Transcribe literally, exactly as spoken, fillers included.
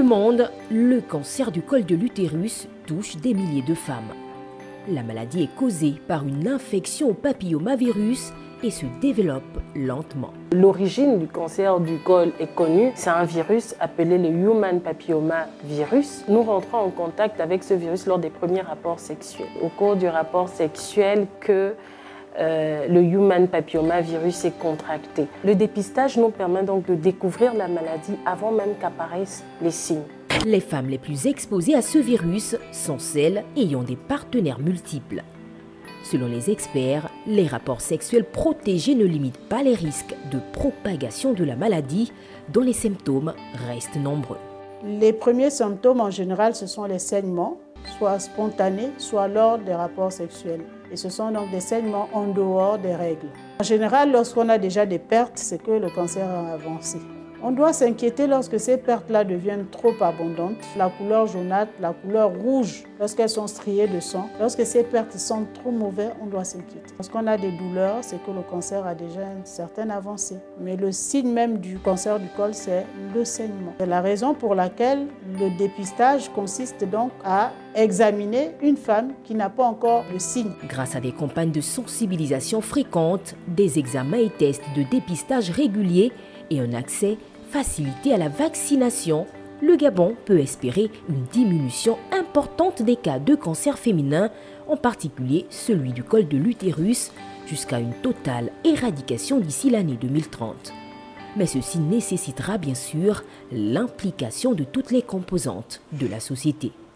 monde, le cancer du col de l'utérus touche des milliers de femmes. La maladie est causée par une infection au papillomavirus et se développe lentement. L'origine du cancer du col est connue, c'est un virus appelé le Human Papillomavirus. Nous rentrons en contact avec ce virus lors des premiers rapports sexuels. Au cours du rapport sexuel que euh, le Human Papillomavirus est contracté. Le dépistage nous permet donc de découvrir la maladie avant même qu'apparaissent les signes. Les femmes les plus exposées à ce virus sont celles ayant des partenaires multiples. Selon les experts, les rapports sexuels protégés ne limitent pas les risques de propagation de la maladie, dont les symptômes restent nombreux. Les premiers symptômes en général, ce sont les saignements, soit spontanés, soit lors des rapports sexuels. Et ce sont donc des saignements en dehors des règles. En général, lorsqu'on a déjà des pertes, c'est que le cancer a avancé. On doit s'inquiéter lorsque ces pertes-là deviennent trop abondantes. La couleur jaunâtre, la couleur rouge, lorsqu'elles sont striées de sang. Lorsque ces pertes sont trop mauvaises, on doit s'inquiéter. Lorsqu'on a des douleurs, c'est que le cancer a déjà une certaine avancée. Mais le signe même du cancer du col, c'est le saignement. C'est la raison pour laquelle le dépistage consiste donc à examiner une femme qui n'a pas encore de signe. Grâce à des campagnes de sensibilisation fréquentes, des examens et tests de dépistage réguliers et un accès facilité à la vaccination, le Gabon peut espérer une diminution importante des cas de cancer féminin, en particulier celui du col de l'utérus, jusqu'à une totale éradication d'ici l'année deux mille trente. Mais ceci nécessitera bien sûr l'implication de toutes les composantes de la société.